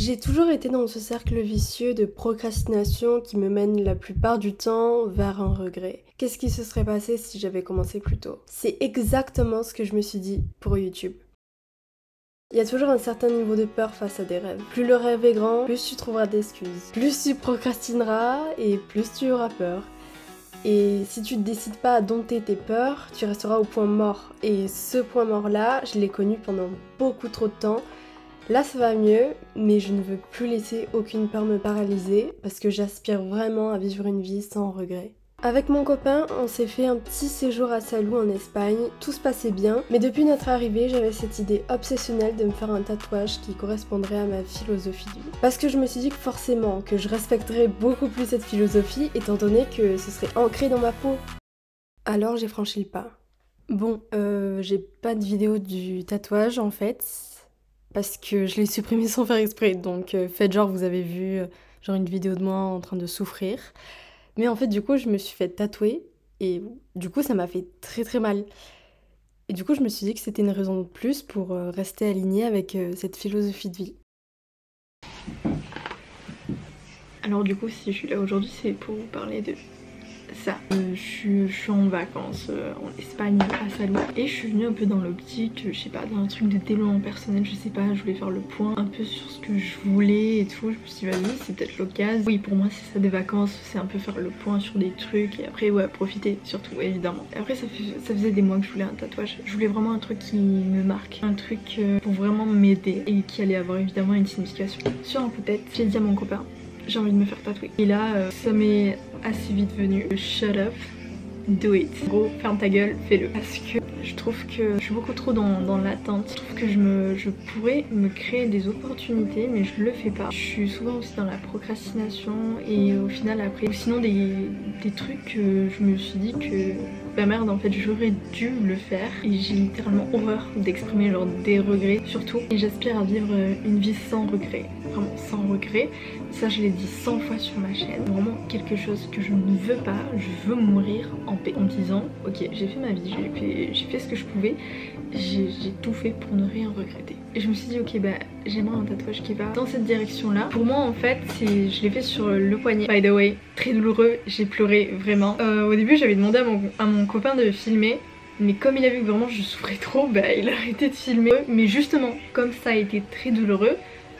J'ai toujours été dans ce cercle vicieux de procrastination qui me mène la plupart du temps vers un regret. Qu'est-ce qui se serait passé si j'avais commencé plus tôt? C'est exactement ce que je me suis dit pour YouTube. Il y a toujours un certain niveau de peur face à des rêves. Plus le rêve est grand, plus tu trouveras d'excuses. Plus tu procrastineras et plus tu auras peur. Et si tu ne décides pas à dompter tes peurs, tu resteras au point mort. Et ce point mort-là, je l'ai connu pendant beaucoup trop de temps. Là ça va mieux, mais je ne veux plus laisser aucune peur me paralyser parce que j'aspire vraiment à vivre une vie sans regret. Avec mon copain, on s'est fait un petit séjour à Salou en Espagne, tout se passait bien, mais depuis notre arrivée, j'avais cette idée obsessionnelle de me faire un tatouage qui correspondrait à ma philosophie de vie. Parce que je me suis dit que forcément, que je respecterais beaucoup plus cette philosophie, étant donné que ce serait ancré dans ma peau. Alors j'ai franchi le pas. Bon, j'ai pas de vidéo du tatouage en fait, parce que je l'ai supprimé sans faire exprès, donc faites genre vous avez vu genre une vidéo de moi en train de souffrir. Mais en fait du coup je me suis fait tatouer et du coup ça m'a fait très très mal. Et du coup je me suis dit que c'était une raison de plus pour rester alignée avec cette philosophie de vie. Alors du coup si je suis là aujourd'hui c'est pour vous parler de ça. Je suis en vacances en Espagne à Salou et je suis venue un peu dans l'optique, je sais pas, dans un truc de développement personnel, je sais pas, je voulais faire le point un peu sur ce que je voulais et tout. Je me suis dit vas-y c'est peut-être l'occasion. Oui pour moi c'est ça des vacances, c'est un peu faire le point sur des trucs et après ouais profiter surtout évidemment. Après ça faisait des mois que je voulais un tatouage, je voulais vraiment un truc qui me marque, un truc pour vraiment m'aider et qui allait avoir évidemment une signification. Sur un coup de tête, j'ai dit à mon copain j'ai envie de me faire tatouer. Et là, ça m'est assez vite venu. Shut up, do it. En gros, ferme ta gueule, fais-le. Parce que je trouve que je suis beaucoup trop dans l'attente. Je trouve que je pourrais me créer des opportunités, mais je le fais pas. Je suis souvent aussi dans la procrastination et au final après, ou sinon des trucs que je me suis dit que bah merde en fait j'aurais dû le faire et j'ai littéralement horreur d'exprimer genre des regrets surtout et j'aspire à vivre une vie sans regrets, vraiment sans regrets. Ça je l'ai dit 100 fois sur ma chaîne, vraiment quelque chose que je ne veux pas, je veux mourir en paix en me disant ok j'ai fait ma vie, j'ai fait ce que je pouvais, j'ai tout fait pour ne rien regretter. Et je me suis dit ok bah j'aimerais un tatouage qui va dans cette direction là. Pour moi en fait je l'ai fait sur le poignet. By the way très douloureux, j'ai pleuré vraiment. Au début j'avais demandé à mon copain de filmer, mais comme il a vu que vraiment je souffrais trop, bah il a arrêté de filmer. Mais justement comme ça a été très douloureux,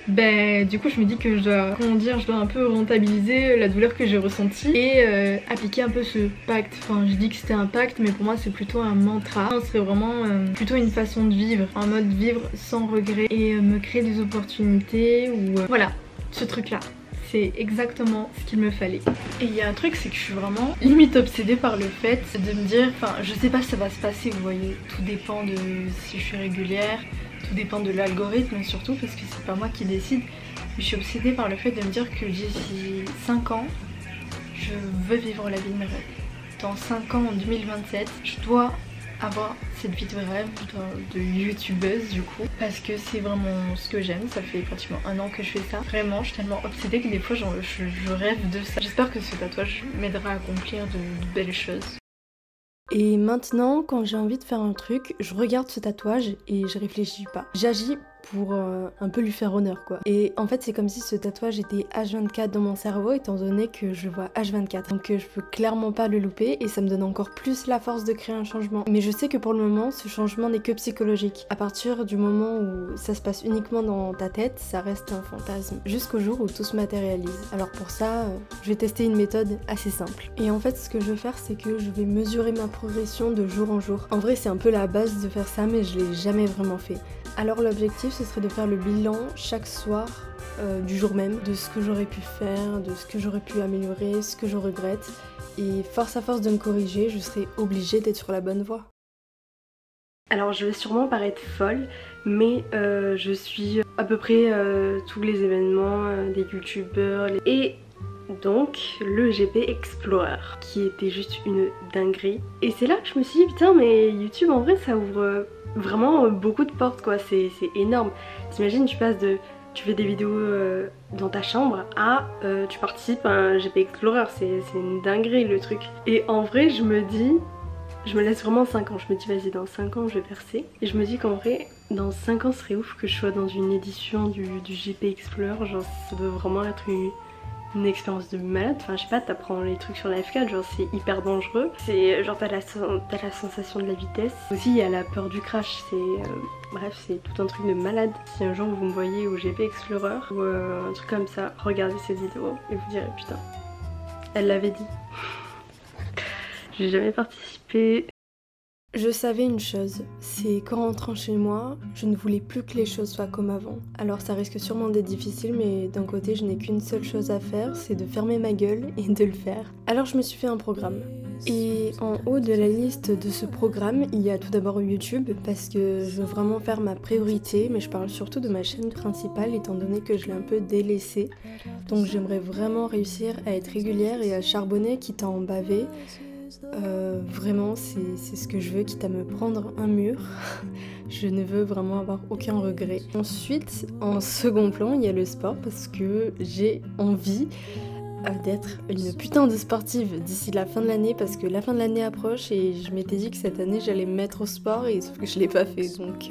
bah du coup je me dis que je dois, comment dire, je dois un peu rentabiliser la douleur que j'ai ressentie et appliquer un peu ce pacte. Enfin je dis que c'était un pacte mais pour moi c'est plutôt un mantra. C'est vraiment plutôt une façon de vivre, en mode vivre sans regret et me créer des opportunités ou voilà ce truc là. C'est exactement ce qu'il me fallait. Et il y a un truc, c'est que je suis vraiment limite obsédée par le fait de me dire, enfin je sais pas si ça va se passer, vous voyez, tout dépend de si je suis régulière, tout dépend de l'algorithme surtout parce que c'est pas moi qui décide. Mais je suis obsédée par le fait de me dire que d'ici 5 ans, je veux vivre la vie de mes rêves. Dans 5 ans, en 2027, je dois avoir cette vie de rêve de youtubeuse du coup parce que c'est vraiment ce que j'aime. Ça fait pratiquement 1 an que je fais ça. Vraiment je suis tellement obsédée que des fois je rêve de ça. J'espère que ce tatouage m'aidera à accomplir de belles choses. Et maintenant, quand j'ai envie de faire un truc, je regarde ce tatouage et je réfléchis pas. J'agis pour un peu lui faire honneur quoi. Et en fait c'est comme si ce tatouage était H24 dans mon cerveau étant donné que je le vois H24. Donc je peux clairement pas le louper et ça me donne encore plus la force de créer un changement. Mais je sais que pour le moment ce changement n'est que psychologique. À partir du moment où ça se passe uniquement dans ta tête, ça reste un fantasme. Jusqu'au jour où tout se matérialise. Alors pour ça, je vais tester une méthode assez simple. Et en fait ce que je vais faire c'est que je vais mesurer ma progression de jour en jour. En vrai c'est un peu la base de faire ça mais je l'ai jamais vraiment fait. Alors l'objectif ce serait de faire le bilan chaque soir du jour même de ce que j'aurais pu faire, de ce que j'aurais pu améliorer, ce que je regrette et force à force de me corriger, je serai obligée d'être sur la bonne voie. Alors je vais sûrement paraître folle mais je suis à peu près tous les événements des youtubeurs et donc le GP Explorer qui était juste une dinguerie. Et c'est là que je me suis dit putain mais YouTube en vrai ça ouvre vraiment beaucoup de portes quoi, c'est énorme. T'imagines tu passes de tu fais des vidéos dans ta chambre à tu participes à un GP Explorer, c'est une dinguerie le truc. Et en vrai je me dis, je me laisse vraiment 5 ans, je me dis vas-y dans 5 ans je vais percer. Et je me dis qu'en vrai Dans 5 ans, ce serait ouf que je sois dans une édition du JP Explorer. Genre, ça doit vraiment être une expérience de malade. Enfin, je sais pas, t'apprends les trucs sur la F4, genre c'est hyper dangereux. C'est genre t'as la sensation de la vitesse. Aussi, il y a la peur du crash. Bref, c'est tout un truc de malade. Si un jour vous me voyez au JP Explorer ou un truc comme ça, regardez cette vidéo et vous direz putain, elle l'avait dit. J'ai jamais participé. Je savais une chose, c'est qu'en rentrant chez moi, je ne voulais plus que les choses soient comme avant. Alors ça risque sûrement d'être difficile, mais d'un côté je n'ai qu'une seule chose à faire, c'est de fermer ma gueule et de le faire. Alors je me suis fait un programme. Et en haut de la liste de ce programme, il y a tout d'abord YouTube, parce que je veux vraiment faire ma priorité, mais je parle surtout de ma chaîne principale, étant donné que je l'ai un peu délaissée. Donc j'aimerais vraiment réussir à être régulière et à charbonner, quitte à en baver. Vraiment c'est ce que je veux, quitte à me prendre un mur. Je ne veux vraiment avoir aucun regret. Ensuite, en second plan, il y a le sport parce que j'ai envie d'être une putain de sportive d'ici la fin de l'année, parce que la fin de l'année approche et je m'étais dit que cette année j'allais me mettre au sport, et sauf que je l'ai pas fait, donc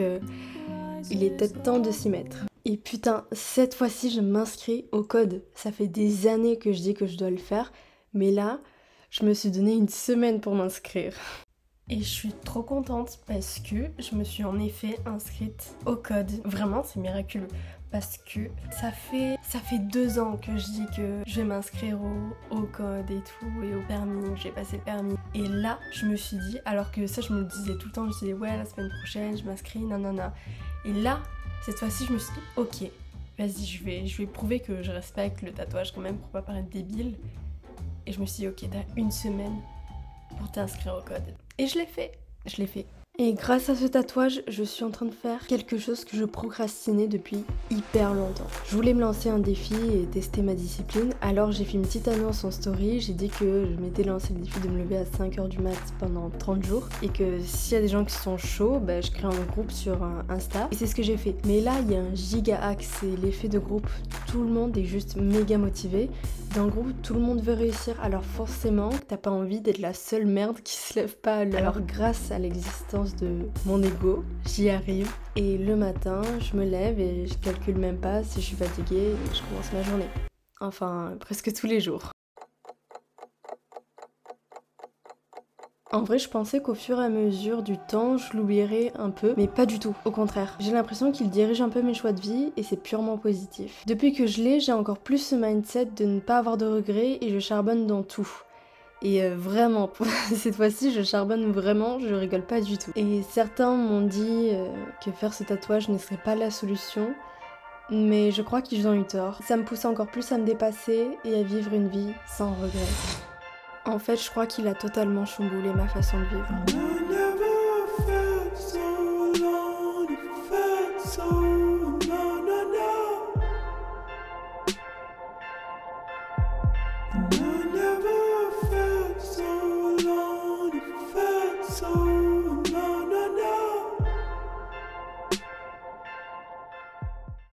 il est peut-être temps de s'y mettre. Et putain, cette fois-ci je m'inscris au code. Ça fait des années que je dis que je dois le faire, mais là je me suis donné une semaine pour m'inscrire. Et je suis trop contente parce que je me suis en effet inscrite au code. Vraiment, c'est miraculeux. Parce que ça fait 2 ans que je dis que je vais m'inscrire au code et tout, et au permis, que j'ai passé le permis. Et là, je me suis dit, alors que ça je me le disais tout le temps, je disais ouais, la semaine prochaine je m'inscris, nanana. Et là, cette fois-ci je me suis dit ok, vas-y, je vais prouver que je respecte le tatouage quand même pour pas paraître débile. Et je me suis dit ok, t'as une semaine pour t'inscrire au code. Et je l'ai fait. Et grâce à ce tatouage, je suis en train de faire quelque chose que je procrastinais depuis hyper longtemps. Je voulais me lancer un défi et tester ma discipline, alors j'ai fait une petite annonce en story, j'ai dit que je m'étais lancé le défi de me lever à 5h du mat pendant 30 jours, et que s'il y a des gens qui sont chauds, bah, je crée un groupe sur Insta, et c'est ce que j'ai fait. Mais là, il y a un giga hack, c'est l'effet de groupe. Tout le monde est juste méga motivé. Dans le groupe, tout le monde veut réussir, alors forcément, t'as pas envie d'être la seule merde qui se lève pas à l'heure. Alors grâce à l'existence de mon ego, j'y arrive. Et le matin, je me lève et je calcule même pas si je suis fatiguée et je commence ma journée. Enfin, presque tous les jours. En vrai, je pensais qu'au fur et à mesure du temps, je l'oublierais un peu, mais pas du tout, au contraire. J'ai l'impression qu'il dirige un peu mes choix de vie et c'est purement positif. Depuis que je l'ai, j'ai encore plus ce mindset de ne pas avoir de regrets et je charbonne dans tout. Et vraiment, cette fois-ci, je charbonne vraiment, je rigole pas du tout. Et certains m'ont dit que faire ce tatouage ne serait pas la solution, mais je crois qu'ils ont eu tort. Ça me pousse encore plus à me dépasser et à vivre une vie sans regrets. En fait, je crois qu'il a totalement chamboulé ma façon de vivre.